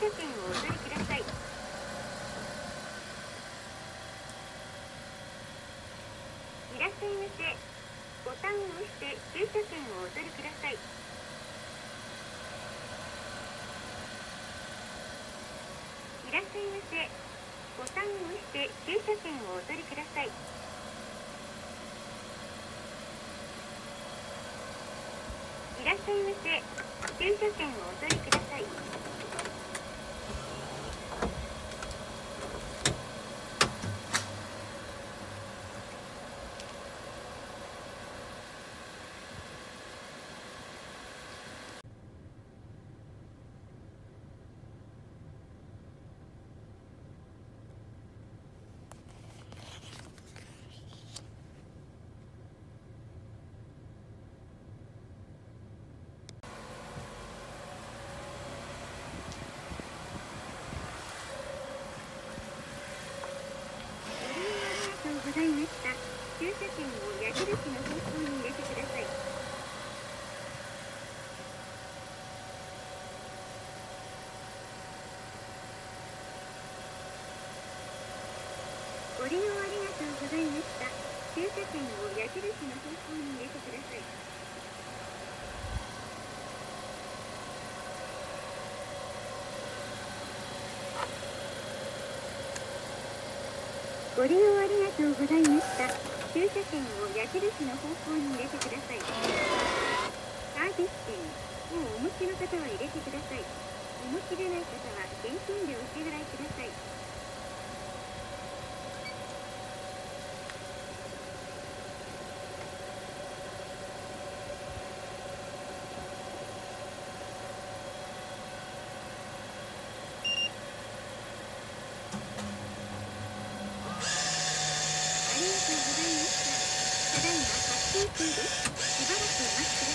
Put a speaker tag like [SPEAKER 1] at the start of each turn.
[SPEAKER 1] 券をお取りください。いらっしゃいませ。ボタンを押して駐車券をお取りください。いらっしゃいませ。ボタンを押して駐車券をお取りください。いらっしゃいませ。駐車券をお取りください。ございました。駐車券を矢印の方向に入れてください。ご利用ありがとうございました。駐車券を矢印の方向に入れてください。ご利用ありがとうございました。駐車券を矢印の方向に入れてください。サービス券をお持ちの方は入れてください。お持ちでない方は現金でお支払いください。ありがとうございました。ただいま発信中です。しばらくお待ちください。